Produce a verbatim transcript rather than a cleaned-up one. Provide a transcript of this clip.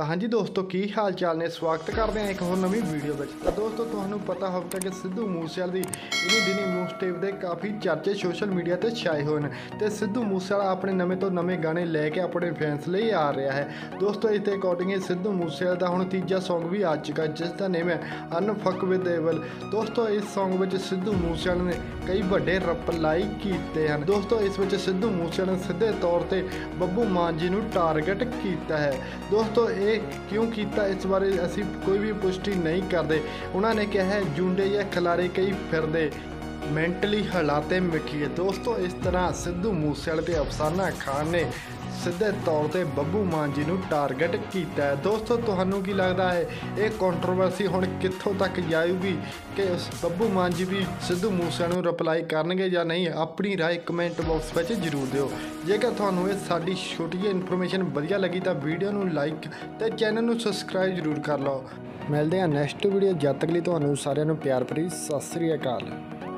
तो हाँ जी दोस्तों की हाल चाल ने स्वागत करते हैं एक होर नवी वीडियो में। तो दोस्तों तुहानू पता होगा कि सिद्धू मूसेवाले दी इन्हीं दिनी मिक्सटेप के काफ़ी चर्चे सोशल मीडिया पर छाए हुए हैं। तो सिद्धू मूसेवाला अपने नवे तो नवे गाने लैके अपने फैंस लिए आ रहा है। दोस्तों इसके अकॉर्डिंग सिद्धू मूसेवाले का हुण तीजा सॉन्ग भी आ चुका है जिसका नेम है अनफक विद देवल। दोस्तों इस सॉन्ग में सिद्धू मूसेवाले ने कई बड़े रिप्लाई किए हैं। दोस्तों इस विच सिद्धू मूसेवाले ने सीधे तौर पर बब्बू मान जी नूं टारगेट किया है। दोस्तों ये क्यों किया इस बारे असी कोई भी पुष्टि नहीं करते। उन्होंने कहा है जूंडे या खिलारे कई फिरदे मैंटली हालात मिठिए। दोस्तों इस तरह सिद्धू मूसेवाले ते अफसाना खान ने सीधे तौर पर बब्बू मान जी नूं टारगेट किया है। दोस्तों तुहानू की लगता है ये कंट्रोवर्सी हुण कित्थों तक जाएगी कि बब्बू मान जी भी सिद्धू मूसेवाले नूं रिप्लाई करनगे या नहीं? अपनी राय कमेंट बॉक्स में जरूर दिओ। जेकर तुहानू ये साडी छोटी जी इन्फॉर्मेशन वधिया लगी तो वीडियो नूं लाइक ते चैनल नूं सबसक्राइब जरूर कर लो। मिलते हैं नैक्सट वीडियो। जद तक लिए तुहानू सारिआं नूं प्यार भरी सत श्री अकाल।